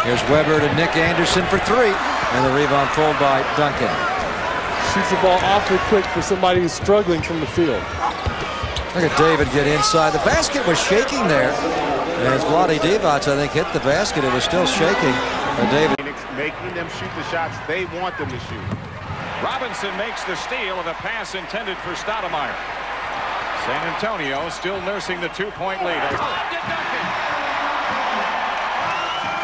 Here's Weber to Nick Anderson for 3. And the rebound pulled by Duncan. Shoots the ball awfully quick for somebody who's struggling from the field. Look at David get inside. The basket was shaking there. And as Vlade Divac, I think, hit the basket, it was still shaking. David making them shoot the shots they want them to shoot. Robinson makes the steal of a pass intended for Stoudemire. San Antonio still nursing the 2-point lead.